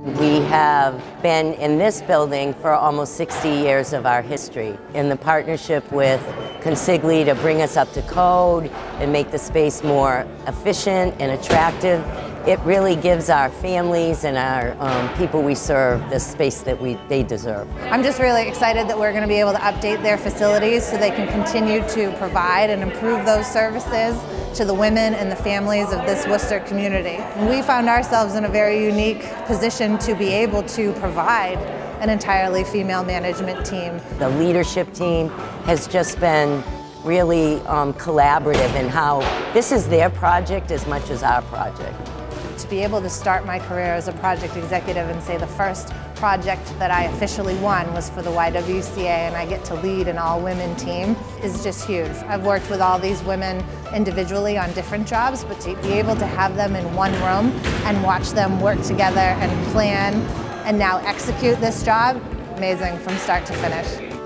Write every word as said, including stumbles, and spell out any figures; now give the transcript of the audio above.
We have been in this building for almost sixty years of our history. In the partnership with Consigli to bring us up to code and make the space more efficient and attractive, it really gives our families and our um, people we serve the space that we, they deserve. I'm just really excited that we're going to be able to update their facilities so they can continue to provide and improve those services to the women and the families of this Worcester community. We found ourselves in a very unique position to be able to provide an entirely female management team. The leadership team has just been really um, collaborative in how this is their project as much as our project. To be able to start my career as a project executive and say the first project that I officially won was for the Y W C A and I get to lead an all-women team is just huge. I've worked with all these women individually on different jobs, but to be able to have them in one room and watch them work together and plan and now execute this job, amazing from start to finish.